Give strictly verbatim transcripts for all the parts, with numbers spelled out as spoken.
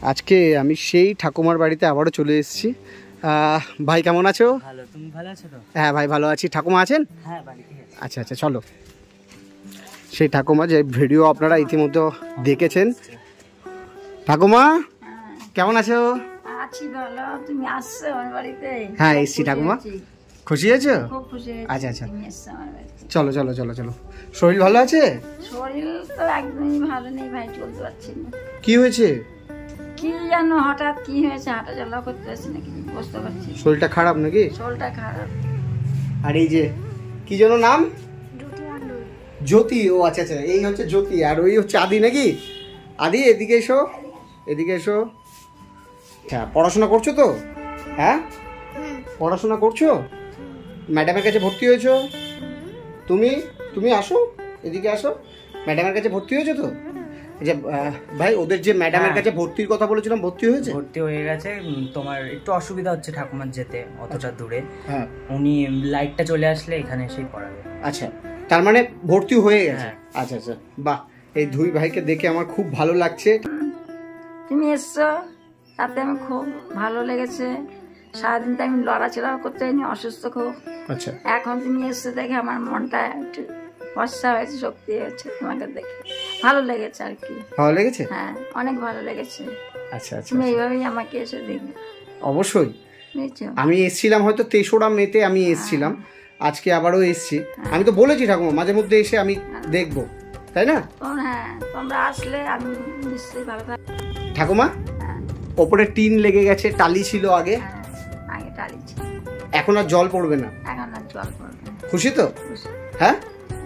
আজকে আমি সেই ঠাকুমার বাড়িতে আবারও চলে এসেছি। ভাই কেমন আছো? ভালো, তুমি ভালো আছো তো? হ্যাঁ ভাই ভালো আছি। ঠাকুমা আছেন? হ্যাঁ বাড়িতে আছি। আচ্ছা আচ্ছা চলো। সেই ঠাকুমা যে ভিডিও আপনারা ইতিমধ্যে দেখেছেন। ঠাকুমা কেমন আছো? আছি ভালো, তুমি আসছো আমার বাড়িতে? হ্যাঁ এসছি ঠাকুমা। খুশি হয়েছো? খুব খুশি হয়েছি। আচ্ছা আচ্ছা তুমি এসছো আমার বাড়িতে। চলো চলো চলো চলো। শরীর ভালো আছে? শরীর তো একদমই ভালো নেই ভাই, চলতে পারছি না। কি হয়েছে? কি জানো হঠাৎ কি হয়েছে, হাঁটা চলা করতে পারছি না, কিছু বুঝতে পারছি। শরীরটা খারাপ নাকি? শরীরটা খারাপ। আর এই যে কি যেন নাম? জ্যোতি। ও আচ্ছা আচ্ছা, এই হচ্ছে জ্যোতি আর ওই হচ্ছে আদি নাকি? আদি এদিকে এসো, এদিকে এসো। হ্যাঁ পড়াশোনা করছো তো? হ্যাঁ পড়াশোনা করছো? ম্যাডামের কাছে ভর্তি হয়েছো? তুমি তুমি আসো, এদিকে আসো। ম্যাডামের কাছে ভর্তি হয়েছো তো? যে ভাই ওদের যে ম্যাডামের কাছে ভর্তির কথা বলেছিলাম, ভর্তি হয়েছে? ভর্তি হয়ে গেছে। তোমার একটু অসুবিধা হচ্ছে ঠাকুমার যেতে অতটা দূরে। হ্যাঁ উনি লাইটটা চলে আসলে এখানে এসেই পড়াবে। আচ্ছা তার মানে ভর্তি হয়ে গেছে। আচ্ছা আচ্ছা বাহ, এই দুই ভাইকে দেখে আমার খুব ভালো লাগছে। তুমি এসছো তাতে আমি খুব ভালো লেগেছে। সারাদিন তো আমি লড়াচড়া করতে হয়নি, অসুস্থ খুব। আচ্ছা এখন তুমি এসছো দেখে আমার মনটা একটু ফর্সা হয়েছে, শক্তি হয়েছে তোমাকে দেখে, ভালো লেগেছে আর কি। ভালো লেগেছে? হ্যাঁ অনেক ভালো লেগেছে। আচ্ছা আচ্ছা তুমি এইভাবেই আমাকে এসে দেখবে। অবশ্যই। বুঝছো? আমি এসছিলাম হয়তো তেসরা মেতে আমি এসছিলাম, আজকে আবারও এসছি। আমি তো বলেছি ঠাকুমা মাঝে মধ্যে এসে আমি দেখবো, তাই না? হ্যাঁ তোমরা আসলে আমি নিশ্চয়ই ভালো থাকবো। ঠাকুমা ওপরে টিন লেগে গেছে, টালি ছিল আগে, আগে টালি ছিল, এখন আর জল পড়বে না। এখন আর জল পড়বে না। খুশি তো? হ্যাঁ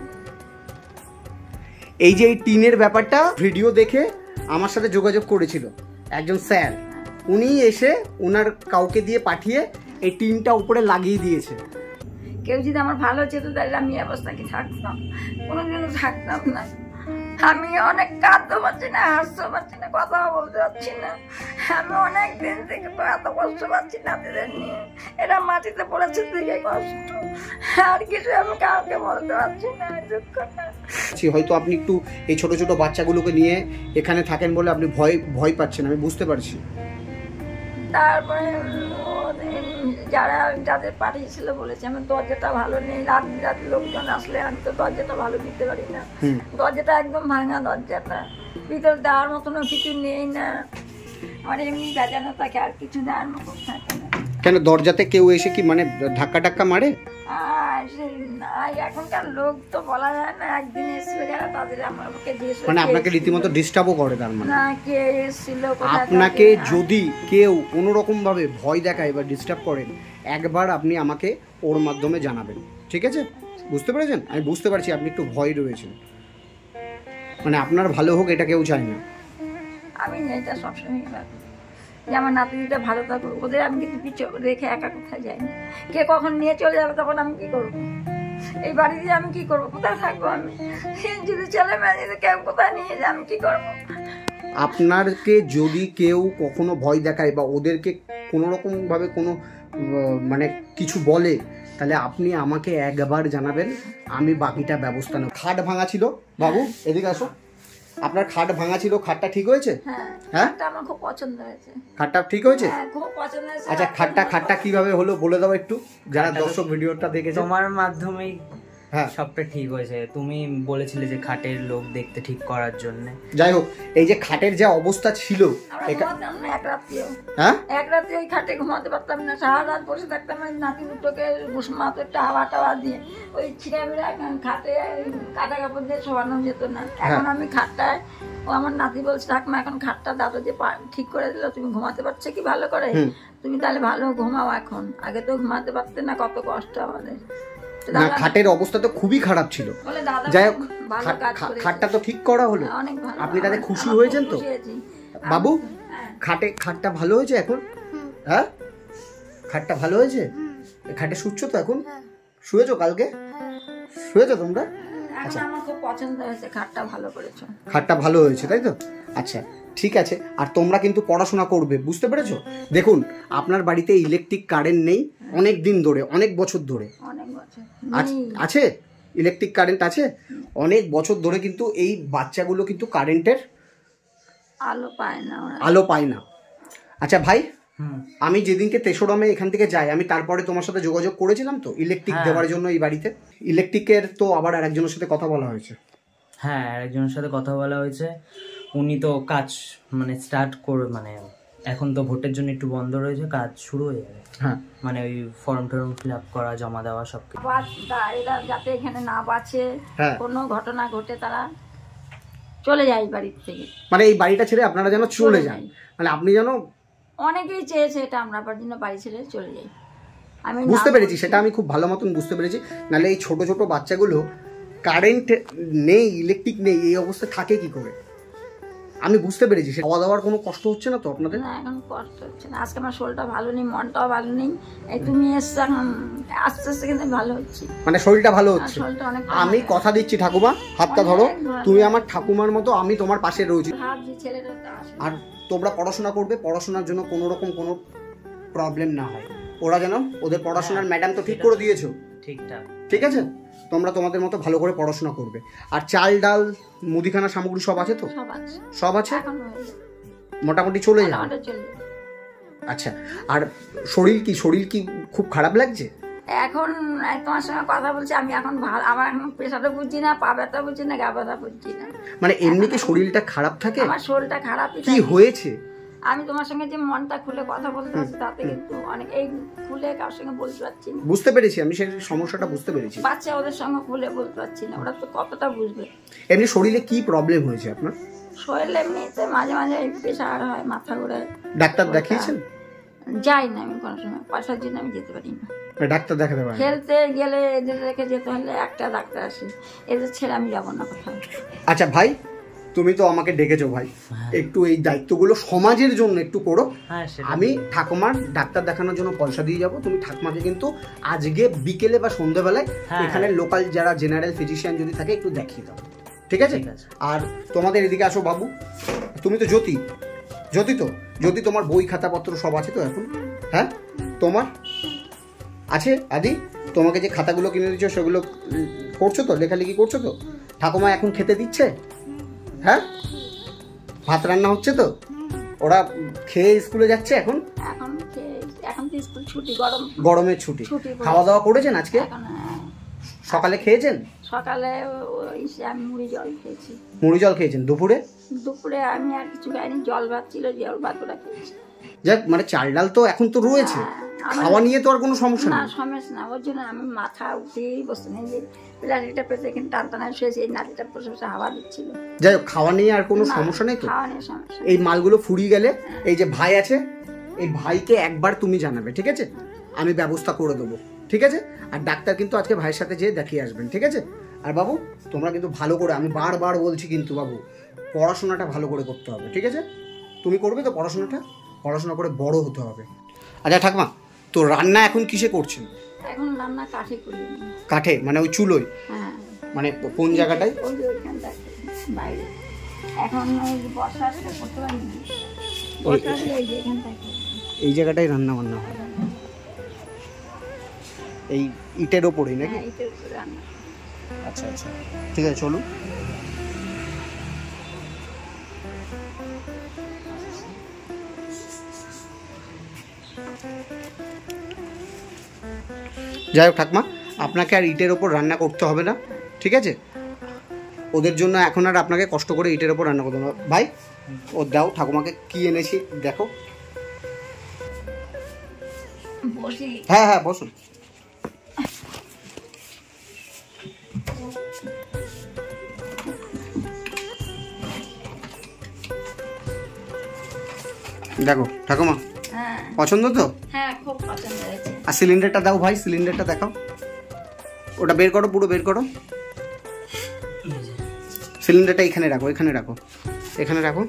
এই যে এই টিনের ব্যাপারটা ভিডিও দেখে আমার সাথে যোগাযোগ করেছিল একজন স্যার, উনি এসে ওনার কাউকে দিয়ে পাঠিয়ে এই টিনটা উপরে লাগিয়ে দিয়েছে। কেউ যদি আমার ভালো চেত তাহলে আমি এই অবস্থা কি থাকতাম? কোনোদিনও থাকতাম না। আমি অনেক কাঁদতে পারছি না, হাসতে পারছি না, কথা বলতে পারছি না। আমি অনেক দিন থেকে তো এত কষ্ট পাচ্ছি নাতিদের নিয়ে, এরা মাটিতে পড়েছে থেকে কষ্ট, আর কিছু আমি কাউকে বলতে পারছি না। দুঃখটা হয়তো আপনি একটু এই ছোট ছোট বাচ্চাগুলোকে নিয়ে এখানে থাকেন বলে আপনি ভয় ভয় পাচ্ছেন, আমি বুঝতে পারছি। তারপরে যারা যাদের পাঠিয়েছিল বলেছে আমার দরজাটা ভালো নেই, রাত বিরাত লোকজন আসলে আমি তো দরজাটা ভালো দিতে পারি না। দরজাটা একদম ভাঙা, দরজাটা ভিতর দেওয়ার মতনও কিছু নেই না, আমার এমনি বেজানো থাকে, আর কিছু দেওয়ার মতন থাকে না। কেন দরজাতে কেউ এসে কি মানে ধাক্কা টাক্কা মারে? আর এখনকার লোক তো বলা যায় না, একদিন এসেছিল যারা তাদের আমাকে জিজ্ঞেস মানে আপনাকে রীতিমতো ডিস্টার্বও করে। তার মানে না কে এসেছিল, আপনাকে যদি কেউ কোনো রকম ভাবে ভয় দেখায় বা ডিস্টার্ব করেন, একবার আপনি আমাকে ওর মাধ্যমে জানাবেন, ঠিক আছে? বুঝতে পেরেছেন? আমি বুঝতে পারছি আপনি একটু ভয় রয়েছেন, মানে আপনার ভালো হোক এটা কেউ চায় না। আমি এটা সবসময় ভাবি যে আমার নাতিটা ভালো থাকুক, ওদের আমি কিন্তু পিছু রেখে একা কোথায় যাই না। কে কখন নিয়ে চলে যাবে তখন আমি কি করবো? এই বাড়ি দিয়ে আমি কি করবো? কোথায় থাকবো আমি? যদি ছেলে মেয়ে যদি কেউ কোথায় নিয়ে যায় আমি কি করবো? আপনারকে যদি কেউ কখনো ভয় দেখায় বা ওদেরকে কোনো রকম ভাবে কোনো মানে কিছু বলে, তাহলে আপনি আমাকে একবার জানাবেন, আমি বাকিটা ব্যবস্থা নেব। খাট ভাঙা ছিল বাবু, এদিকে আসো। আপনার খাট ভাঙা ছিল, খাটটা ঠিক হয়েছে? হ্যাঁ আমার খুব পছন্দ হয়েছে। খাটটা ঠিক হয়েছে? খুব পছন্দ হয়েছে। আচ্ছা খাটটা খাটটা কিভাবে হলো বলে দাও একটু, যারা দর্শক ভিডিওটা দেখেছে। তোমার মাধ্যমেই হ্যাঁ সবটা ঠিক হয়েছে। তুমি বলেছিলে যে খাটের লোক দেখতে ঠিক করার জন্য। যাই হোক, এই যে খাটের যে অবস্থা ছিল, এক রাত্রিও হ্যাঁ এক রাত্রি ওই খাটে ঘুমাতে পারতাম না, সারা রাত বসে থাকতাম নাতি দুটোকে মাথাটা হাওয়া টাওয়া দিয়ে ওই ছিঁড়া মিড়া খাটে কাটা কাপড় দিয়ে শোয়ানো যেত না। এখন আমি খাটটায়, ও আমার নাতি বলছে ঠাকুমা এখন খাটটা দাদু যে ঠিক করে দিল, তুমি ঘুমাতে পারছো কি ভালো করে? তুমি তাহলে ভালো ঘুমাও এখন, আগে তো ঘুমাতে পারতে না, কত কষ্ট আমাদের। না খাটের অবস্থা তো খুবই খারাপ ছিল। যাই হোক খাটটা তো ঠিক করা হলো, আপনি তাতে খুশি হয়েছেন তো? বাবু খাটে খাটটা ভালো হয়েছে এখন? হ্যাঁ খাটটা ভালো হয়েছে? খাটে শুচ্ছ তো এখন? শুয়েছো কালকে? শুয়েছো তোমরা? আচ্ছা আমার খুব পছন্দ হয়েছে, খাটটা ভালো করেছো। খাটটা ভালো হয়েছে তাই তো? আচ্ছা ঠিক আছে। আর তোমরা কিন্তু পড়াশোনা করবে, বুঝতে পেরেছো? দেখুন আপনার বাড়িতে ইলেকট্রিক কারেন্ট নেই অনেক দিন ধরে, অনেক বছর ধরে আছে ইলেকট্রিক কারেন্ট আছে অনেক বছর ধরে, কিন্তু এই বাচ্চাগুলো কিন্তু কারেন্টের আলো পায় না, আলো পায় না। আচ্ছা ভাই, আমি যেদিনকে তেসরামে এখান থেকে যাই, আমি তারপরে তোমার সাথে যোগাযোগ করেছিলাম তো ইলেকট্রিক দেওয়ার জন্য এই বাড়িতে। ইলেকট্রিকের তো আবার আরেকজনের সাথে কথা বলা হয়েছে। হ্যাঁ, আরেকজনের সাথে কথা বলা হয়েছে। উনি তো কাজ মানে স্টার্ট করে, মানে এখন তো ভোটের জন্য একটু বন্ধ রয়েছে, কাজ শুরু হয়ে যাবে। হ্যাঁ, মানে ওই ফর্ম টর্ম ফিল আপ করা, জমা দেওয়া সব কিছু। এরা যাতে এখানে না বাঁচে, কোনো ঘটনা ঘটে তারা চলে যায় বাড়ির থেকে, মানে এই বাড়িটা ছেড়ে আপনারা যেন চলে যান, মানে আপনি যেন। অনেকেই চেয়েছে এটা, আমরা জন্য বাড়ি ছেড়ে চলে যাই। আমি বুঝতে পেরেছি, সেটা আমি খুব ভালো মতন বুঝতে পেরেছি। নাহলে এই ছোট ছোট বাচ্চাগুলো কারেন্ট নেই, ইলেকট্রিক নেই, এই অবস্থা থাকে কি করে? আমি বুঝতে পেরেছি। খাওয়া দাওয়ার কোনো কষ্ট হচ্ছে না তো আপনাদের? না, এখন কষ্ট হচ্ছে না। আজকে আমার শরীরটা ভালো নেই, মনটাও ভালো নেই। এই তুমি এসছো, আস্তে আস্তে কিন্তু ভালো হচ্ছে, মানে শরীরটা ভালো হচ্ছে। আমি কথা দিচ্ছি ঠাকুমা, হাতটা ধরো, তুমি আমার ঠাকুমার মতো, আমি তোমার পাশে রয়েছি। আর তোমরা পড়াশোনা করবে, পড়াশোনার জন্য কোনো রকম কোনো প্রবলেম না হয়। ওরা যেন, ওদের পড়াশোনার ম্যাডাম তো ঠিক করে দিয়েছো, ঠিকঠাক, ঠিক আছে? তোমরা তোমাদের মতো ভালো করে পড়াশোনা করবে। আর চাল ডাল মুদিখানা সামগ্রী সব আছে তো? সব আছে, মোটামুটি চলে যাবে। আচ্ছা, আর শরীর কি শরীর কি খুব খারাপ লাগছে এখন? তোমার সঙ্গে কথা বলছি আমি, এখন ভালো, আমার এখন প্রেশারটা বুঝছি না, পা ব্যথা বুঝছি না, গা ব্যথা বুঝছি না। মানে এমনি কি শরীরটা খারাপ থাকে? আমার শরীরটা খারাপ। কি হয়েছে? আমি তোমার সঙ্গে যে মনটা খুলে কথা বলতে পারছি, তাতে কিন্তু অনেক, এই খুলে কার সঙ্গে বলতে পারছি না। বুঝতে পেরেছি, আমি সেই সমস্যাটা বুঝতে পেরেছি। বাচ্চা ওদের সঙ্গে খুলে বলতে পারছি না, ওরা তো কতটা বুঝবে। এমনি শরীরে কি প্রবলেম হয়েছে আপনার? শরীরে এমনিতে মাঝে মাঝে প্রেশার হয়, মাথা ঘোরে। ডাক্তার দেখিয়েছেন? যাই না আমি কোনো সময়, পয়সার জন্য আমি যেতে পারি না। ডাক্তার দেখাতে পারেন? খেলতে গেলে এদের রেখে যেতে হলে একটা ডাক্তার আসে, এদের ছেড়ে আমি যাবো না কোথাও। আচ্ছা ভাই, তুমি তো আমাকে ডেকেছো ভাই, একটু এই দায়িত্বগুলো সমাজের জন্য একটু করো। আমি ঠাকুমার ডাক্তার দেখানোর জন্য পয়সা দিয়ে যাবো। তুমি ঠাকুমাকে কিন্তু আজকে বিকেলে বা সন্ধ্যাবেলায় এখানে লোকাল যারা জেনারেল ফিজিশিয়ান যদি থাকে একটু দেখিয়ে দাও, ঠিক আছে? আর তোমাদের এদিকে আসো বাবু, তুমি তো জ্যোতি, জ্যোতি তো জ্যোতি তোমার বই খাতাপত্র সব আছে তো এখন? হ্যাঁ, তোমার আছে? আদি, তোমাকে যে খাতাগুলো কিনে দিচ্ছ সেগুলো করছো তো, লেখালেখি করছো তো? ঠাকুমা এখন খেতে দিচ্ছে? হ্যাঁ, ভাত রান্না হচ্ছে তো? ওরা খেয়ে স্কুলে যাচ্ছে এখন? এখন এখন তো স্কুল ছুটি, গরম গরমের ছুটি। খাওয়া দাওয়া করেছেন আজকে? সকালে খেয়েছেন? সকালে আমি মুড়ি জল খেয়েছি। মুড়ি জল খেয়েছেন? দুপুরে? দুপুরে আমি আর কিছু খাইনি, জল ভাত ছিল, জল ভাত ওরা খেয়েছি। যাক, মানে চাল ডাল তো এখন তো রয়েছে, খাওয়া নিয়ে তো আর কোনো সমস্যা না। সমস্যা না, ওর জন্য আমি মাথা উঠেই বসে নেই, যে লাঠিটা পেতে কিন্তু টানটানা শুয়েছি, এই নাটিটা বসে বসে হাওয়া দিচ্ছিল। যাই হোক, খাওয়া নিয়ে আর কোনো সমস্যা নেই তো? খাওয়া নিয়ে সমস্যা। এই মালগুলো ফুরিয়ে গেলে এই যে ভাই আছে, এই ভাইকে একবার তুমি জানাবে, ঠিক আছে? আমি ব্যবস্থা করে দেবো, ঠিক আছে? আর ডাক্তার কিন্তু আজকে ভাইয়ের সাথে যেয়ে দেখিয়ে আসবেন, ঠিক আছে? আর বাবু, তোমরা কিন্তু ভালো করে, আমি বারবার বলছি কিন্তু বাবু, পড়াশোনাটা ভালো করে করতে হবে, ঠিক আছে? তুমি করবে তো পড়াশোনাটা? পড়াশোনা করে বড় হতে হবে। আচ্ছা ঠাকুমা, তো রান্না এখন কিসে করছেন? এখন রান্না কাঠে করি। কাঠে মানে ওই চুলোয়? হ্যাঁ। মানে কোন জায়গাটায়? ওই যে ওইখানটা বাইরে। এখন ওই বর্ষা আসলে করতে পারি না, বর্ষা আসলে এই যে এখানটায়, এই জায়গাটায় রান্না বান্না হয়, এই ইটের ওপরেই নাকি? হ্যাঁ, ইটের উপরে রান্না। আচ্ছা আচ্ছা, ঠিক আছে, চলুন। যাই হোক ঠাকুমা, আপনাকে আর ইটের ওপর রান্না করতে হবে না, ঠিক আছে? ওদের জন্য এখন আর আপনাকে কষ্ট করে ইটের ওপর রান্না করতে হবে না। ভাই, ও দাও ঠাকুমাকে কি এনেছি দেখো। হ্যাঁ হ্যাঁ, বসুন। দেখো ঠাকুমা, পছন্দ তো? হ্যাঁ, খুব পছন্দ হয়েছে। আর সিলিন্ডারটা দাও ভাই, সিলিন্ডারটা দেখাও, ওটা বের করো, পুরো বের করো। সিলিন্ডারটা এখানে রাখো, এখানে রাখো, এখানে রাখো।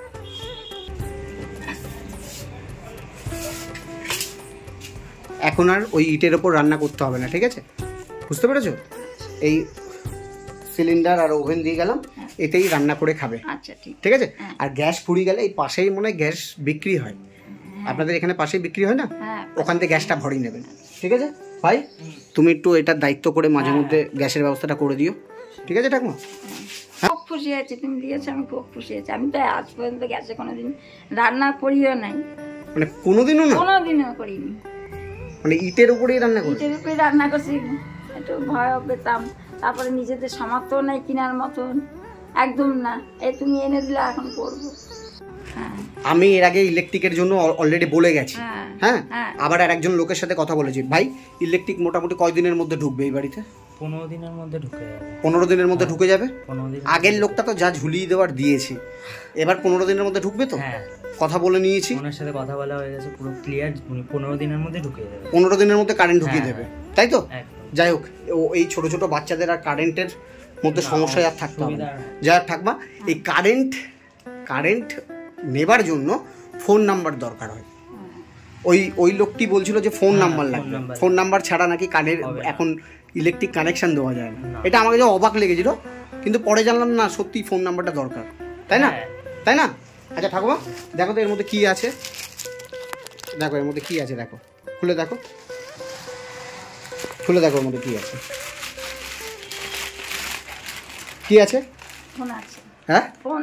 এখন আর ওই ইটের ওপর রান্না করতে হবে না, ঠিক আছে? বুঝতে পেরেছো? এই সিলিন্ডার আর ওভেন দিয়ে গেলাম, এতেই রান্না করে খাবে। আচ্ছা, ঠিক ঠিক আছে? আর গ্যাস ফুরিয়ে গেলে এই পাশেই মনে হয় গ্যাস বিক্রি হয়, আপনাদের এখানে পাশেই বিক্রি হয় না? ওখান থেকে গ্যাসটা ভরিয়ে নেবেন, ঠিক আছে? ভাই, তুমি একটু এটার দায়িত্ব করে মাঝে মধ্যে গ্যাসের ব্যবস্থাটা করে দিও, ঠিক আছে ঠাকুমা? খুব খুশি হয়েছে, তুমি দিয়েছো, আমি খুব খুশি হয়েছি। আমি তো আজ পর্যন্ত গ্যাসে কোনোদিন রান্না করিও নাই, মানে কোনোদিনও না? কোনোদিনও করিনি। মানে ইটের উপরেই রান্না করি? ইটের উপরে রান্না করছি, একটু ভয় পেতাম, তারপরে নিজেদের সামর্থ্য নেই কেনার মতন, একদম না, এই তুমি এনে দিলে এখন করবো। আমি এর আগে ইলেকট্রিকের জন্য অলরেডি বলে গেছি, হ্যাঁ, আবার আর একজন লোকের সাথে কথা বলেছি। ভাই ইলেকট্রিক মোটামুটি কয়দিনের মধ্যে ঢুকবে এই বাড়িতে? পনেরো দিনের মধ্যে ঢুকে যাবে। পনেরো দিনের মধ্যে ঢুকে যাবে? আগের লোকটা তো যা ঝুলিয়ে দেওয়ার দিয়েছি, এবার পনেরো দিনের মধ্যে ঢুকবে তো? হ্যাঁ, কথা বলে নিয়েছি, ওনার সাথে কথা বলা হয়ে গেছে, পুরো ক্লিয়ার, পনেরো দিনের মধ্যে ঢুকে যাবে। পনেরো দিনের মধ্যে কারেন্ট ঢুকিয়ে দেবে, তাই তো? যাই হোক, এই ছোট ছোট বাচ্চাদের আর কারেন্টের মধ্যে সমস্যা আর থাকতে হবে না। যাই হোক থাকবা, এই কারেন্ট কারেন্ট নেবার জন্য ফোন নাম্বার দরকার হয়। ওই ওই লোকটি বলছিল যে ফোন নাম্বার লাগবে, ফোন নাম্বার ছাড়া নাকি কারেন্ট এখন ইলেকট্রিক কানেকশন দেওয়া যায় না। এটা আমাকে যে অবাক লেগেছিল, কিন্তু পরে জানলাম না সত্যি ফোন নাম্বারটা দরকার, তাই না? তাই না? আচ্ছা ঠাকুমা দেখো তো এর মধ্যে কি আছে, দেখো এর মধ্যে কি আছে, দেখো খুলে দেখো, খুলে দেখো এর মধ্যে কি আছে। কি আছে? ফোন আছে। হ্যাঁ, ফোন।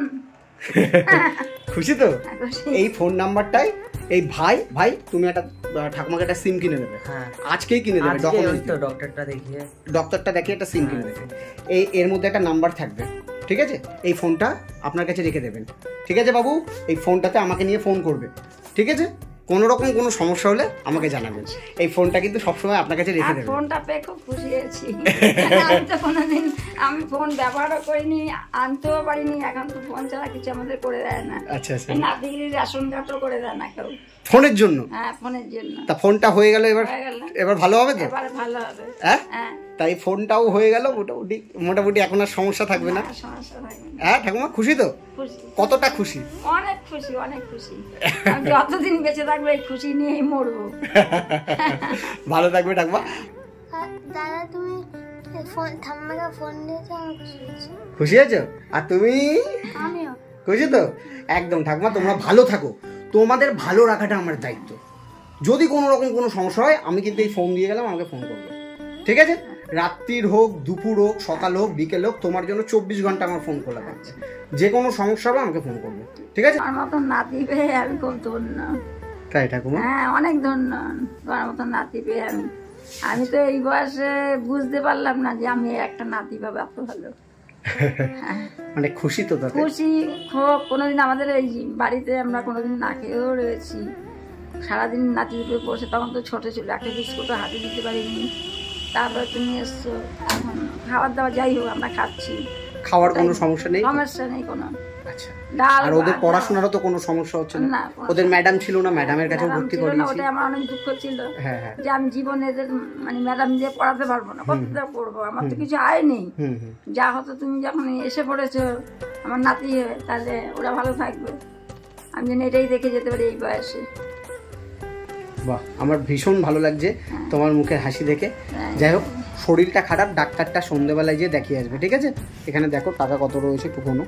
খুশি তো? এই ফোন নাম্বারটাই এই ভাই ভাই তুমি একটা ঠাকুমাকে একটা সিম কিনে দেবে, আজকেই কিনে দেবে, ডক্টরটা দেখিয়ে ডক্টরটা দেখিয়ে একটা সিম কিনে দেবে। এই এর মধ্যে একটা নাম্বার থাকবে, ঠিক আছে? এই ফোনটা আপনার কাছে রেখে দেবেন, ঠিক আছে বাবু? এই ফোনটাতে আমাকে নিয়ে ফোন করবে, ঠিক আছে? কোনো রকম কোনো সমস্যা হলে আমাকে জানাবেন। এই ফোনটা কিন্তু সবসময় আপনার কাছে রেখে দেবেন। ফোনটা পেয়ে খুব খুশি হয়েছি। আমি তো কোনোদিন আমি ফোন ব্যবহারও করিনি, আনতেও পারিনি, এখন তো ফোন ছাড়া কিছু আমাদের করে দেয় না। আচ্ছা আচ্ছা, নাতি রেশন কার্ডও করে দেয় না কেউ ফোনের জন্য। হ্যাঁ, ফোনের জন্য। তা ফোনটা হয়ে গেল, এবার এবার ভালো হবে তো? এবার ভালো হবে। হ্যাঁ, তাই ফোনটাও হয়ে গেল, মোটামুটি মোটামুটি এখন আর সমস্যা থাকবে না। হ্যাঁ ঠাকুমা খুশি তো? কতটা খুশি? অনেক খুশি, অনেক খুশি। আমি যতদিন বেঁচে থাকবো এই খুশি নিয়েই মরবো। ভালো থাকবে ঠাকুমা। দাদা তুমি ফোন ঠাম্মাকে ফোন দিয়েছো, আমি খুশি হয়েছি। খুশি আছো? আর তুমি? আমিও খুশি তো? একদম ঠাকুমা, তোমরা ভালো থাকো, তোমাদের ভালো রাখাটা আমার দায়িত্ব। যদি কোনো রকম কোনো সমস্যা হয় আমি কিন্তু এই ফোন দিয়ে গেলাম, আমাকে ফোন করবে, ঠিক আছে? রাত্রির হোক, দুপুর হোক, সকাল হোক, বিকেল হোক, তোমার জন্য চব্বিশ ঘন্টা আমার ফোন খোলা থাকছে। যে কোনো সমস্যা হবে আমাকে ফোন করবে, ঠিক আছে? আমার মতন নাতি পেয়ে আমি খুব ধন্য। তাই ঠাকুমা? হ্যাঁ, অনেক ধন্য তোমার মতন নাতি পেয়ে। আমি আমি তো এই বয়সে বুঝতে পারলাম না যে আমি একটা নাতি পাবো, এত ভালো। মানে খুশি তো? খুশি খুব। কোনোদিন আমাদের এই বাড়িতে আমরা কোনোদিন না খেয়েও রয়েছি, সারাদিন নাতি উপরে বসে, তখন তো ছোট ছিল, একটা বিস্কুটও হাতে দিতে পারিনি। তারপরে তুমি এসছো, এখন খাবার দাবার যাই হোক আমরা খাচ্ছি, খাওয়ার কোনো সমস্যা নেই? সমস্যা নেই কোনো। আচ্ছা, আর ওদের পড়াশোনারও তো কোনো সমস্যা হচ্ছে না? ওদের ম্যাডাম ছিল না, ম্যাডামের কাছে ভর্তি করিয়েছি। ওটা আমার অনেক দুঃখ ছিল হ্যাঁ যে আমি জীবনে এদের মানে ম্যাডাম দিয়ে পড়াতে পারবো না, কতটা পড়বো, আমার তো কিছু আয় নেই। যা হতো তুমি যখন এসে পড়েছো আমার নাতি হয়ে, তাহলে ওরা ভালো থাকবে, আমি যেন এটাই দেখে যেতে পারি এই বয়সে। বাহ, আমার ভীষণ ভালো লাগছে তোমার মুখের হাসি দেখে। যাই হোক, শরীরটা খারাপ, ডাক্তারটা সন্ধ্যেবেলায় যেয়ে দেখিয়ে আসবে, ঠিক আছে? এখানে দেখো টাকা কত রয়েছে, একটু কোনো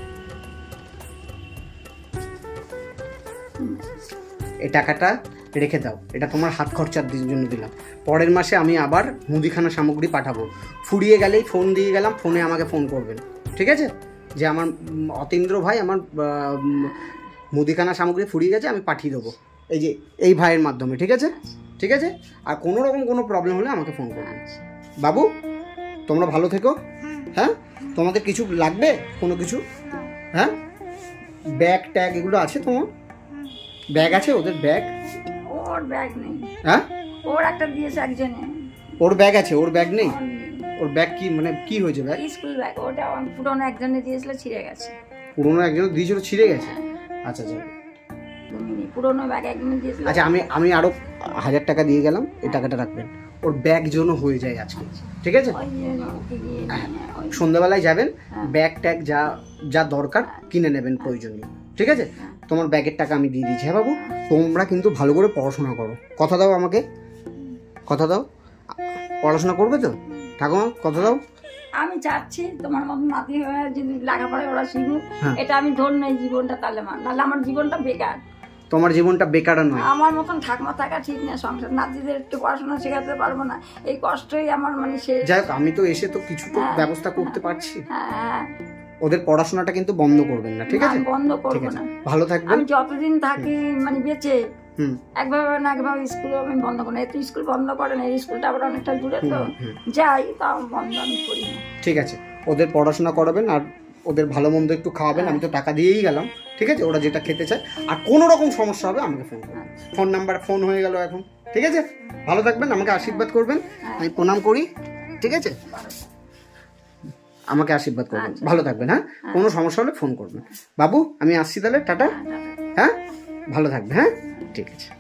এই টাকাটা রেখে দাও, এটা তোমার হাত খরচার জন্য দিলাম। পরের মাসে আমি আবার মুদিখানা সামগ্রী পাঠাবো, ফুরিয়ে গেলেই ফোন দিয়ে গেলাম, ফোনে আমাকে ফোন করবেন, ঠিক আছে? যে আমার অতীন্দ্র ভাই আমার মুদিখানা সামগ্রী ফুরিয়ে গেছে, আমি পাঠিয়ে দেবো এই যে এই ভাইয়ের মাধ্যমে, ঠিক আছে? ঠিক আছে? আর কোনো রকম কোনো প্রবলেম হলে আমাকে ফোন করবেন। বাবু তোমরা ভালো থেকো, হ্যাঁ? তোমাদের কিছু লাগবে কোনো কিছু? হ্যাঁ, ব্যাগ ট্যাগ এগুলো আছে তোমার? ব্যাগ আছে ওদের? ব্যাগ? ওর ব্যাগ নেই। হ্যাঁ, ওর একটা দিয়েছে একজনে। ওর ব্যাগ আছে, ওর ব্যাগ নেই? ওর ব্যাগ কি মানে কি হয়েছে? ব্যাগ স্কুল ব্যাগ, ওটা পুরনো একজনে দিয়েছিল, ছিঁড়ে গেছে। পুরনো একজনে দিয়েছিল, ছিঁড়ে গেছে? আচ্ছা আচ্ছা, পুরনো ব্যাগ একজনে দিয়েছিল। আচ্ছা, আমি আমি আরো হাজার টাকা দিয়ে গেলাম, এই টাকাটা রাখবেন, ওর ব্যাগ যেন হয়ে যায় আজকে, ঠিক আছে? সন্ধ্যাবেলায় যাবেন, ব্যাগ ট্যাগ যা যা দরকার কিনে নেবেন প্রয়োজনীয়, ঠিক আছে? তোমার ব্যাগের টাকা আমি দিয়ে দিচ্ছি। হ্যাঁ বাবু, তোমরা কিন্তু ভালো করে পড়াশোনা করো, কথা দাও আমাকে, কথা দাও। পড়াশোনা করবে তো ঠাকুমা? কথা দাও। আমি চাচ্ছি তোমার মতো নাতি হয়ে যদি লেখাপড়ায় ওরা শিখুক, এটা আমি ধন্য এই জীবনটা, তাহলে মা, নাহলে আমার জীবনটা বেকার। তোমার জীবনটা বেকার নয়, আমার মতন ঠাকমা থাকা ঠিক না, সংসার নাতিদের একটু পড়াশোনা শেখাতে পারবো না, এই কষ্টই আমার মানে শেষ। যাই হোক, আমি তো এসে তো কিছু তো ব্যবস্থা করতে পারছি। হ্যাঁ, ওদের পড়াশোনাটা কিন্তু বন্ধ করবেন না, ঠিক আছে? বন্ধ করবো না, ভালো থাকবেন। আমি যতদিন থাকি মানে বেঁচে একভাবে না একভাবে স্কুল আমি বন্ধ করি না। এত স্কুল বন্ধ করে না, এই স্কুলটা আবার অনেকটা দূরে তো যাই, তাও বন্ধ আমি করি না। ঠিক আছে, ওদের পড়াশোনা করাবেন আর ওদের ভালো মন্দ একটু খাওয়াবেন। আমি তো টাকা দিয়েই গেলাম, ঠিক আছে? ওরা যেটা খেতে চায়, আর কোনো রকম সমস্যা হবে আমাকে ফোন করবেন। ফোন নাম্বার ফোন হয়ে গেল এখন, ঠিক আছে? ভালো থাকবেন, আমাকে আশীর্বাদ করবেন, আমি প্রণাম করি, ঠিক আছে? আমাকে আশীর্বাদ করবেন, ভালো থাকবেন। হ্যাঁ, কোনো সমস্যা হলে ফোন করবেন। বাবু আমি আসছি তাহলে, টাটা। হ্যাঁ, ভালো থাকবে। হ্যাঁ, ঠিক আছে।